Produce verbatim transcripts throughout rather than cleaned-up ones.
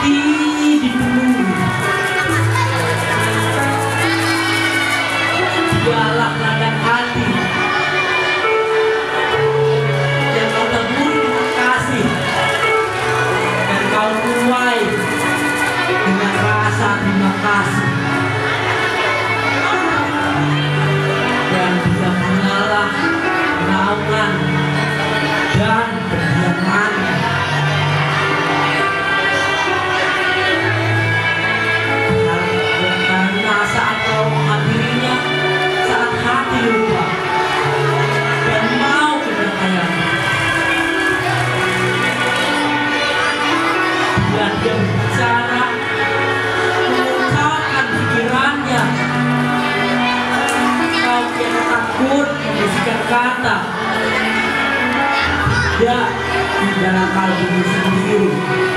hati dipenuhi. Dialah ladang hati yang kau taburi dengan kasih, dan kau tuai dengan rasa terima kasih. Dan dia mengalah naungan dan perdiamannya. Karena saat kau menghadirinya, saat hati lupa dan mau berdamaian, dan dia berbicara, mengungkapkan pikirannya. Kau tidak takut membisikkan kata, ya, di dalam kalbumu sendiri.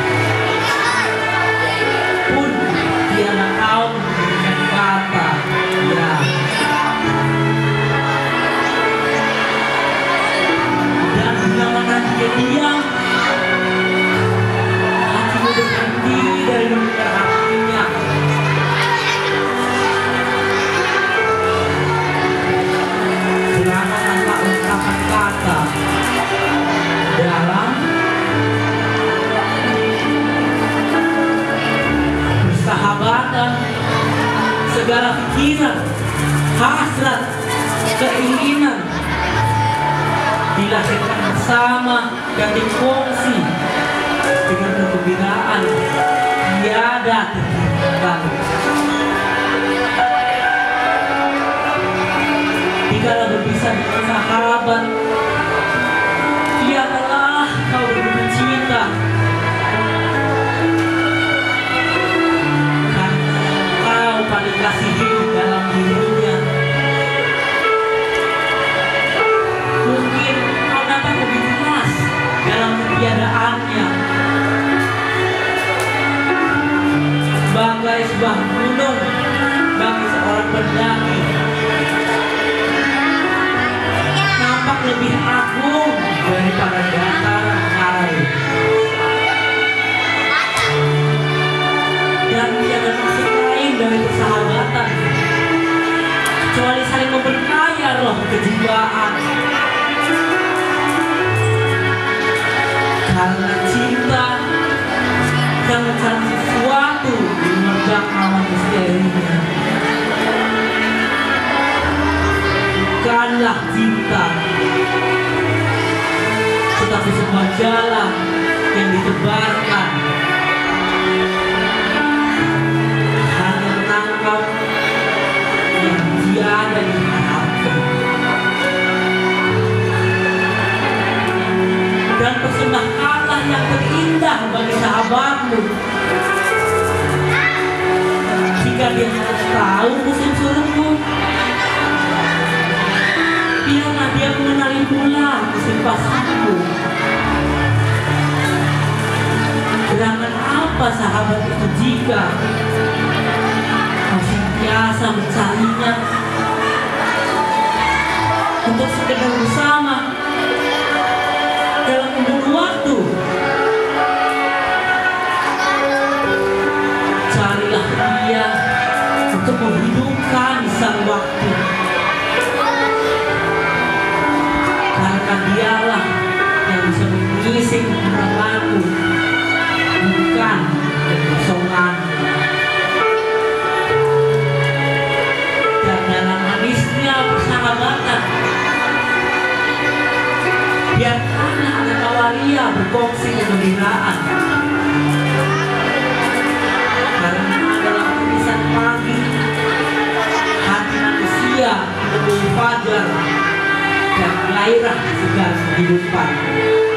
Pun tiada kau memberikan kata, ya. Dan bila mana dia diam, hatimu berhenti dari mendengar hatinya. Selama tanpa ungkapan kata dalam persahabatan, segala pikiran, hasrat, keinginan dilahirkan bersama dan dikongsi dengan kegembiraan tiada terhingga. Dikala berpisah dengan sahabat, tiadalah kau berduka cita, karena kau paling kasihi dalam dirinya. Mungkin kau dapat lebih jelas dalam ketiadaannya, bagai sebuah gunung bagi seorang pendaki, nampak lebih agung daripada dataran air. Dan tiada maksud lain dari persahabatan kecuali saling memperkaya roh kejiwaan. Karena cinta yang mencari sesuatu di luar jangkauan misterinya. Bukanlah cinta, tetapi sebuah jalan yang ditebarkan hanya menangkap yang tiada diharapkan. Dan persembahkanlah yang terindah bagi sahabatmu, jika dia harus tahu musim sulukmu. Biarlah dia mengenali pula musim pasangmu. Gerangan apa sahabat itu jika kau senantiasa mencarinya untuk sekedar bersama dalam membunuh waktu? Carilah dia untuk menghidupkan sang waktu, karena dialah yang bisa mengisi kekuranganmu, bukan kekosongan. Dan dalam manisnya persahabatan, biarkanlah ada kawaria berkongsi kegembiraan, karena adalah tulisan pagi hati manusia menemui fajar dan gairah segala kehidupan.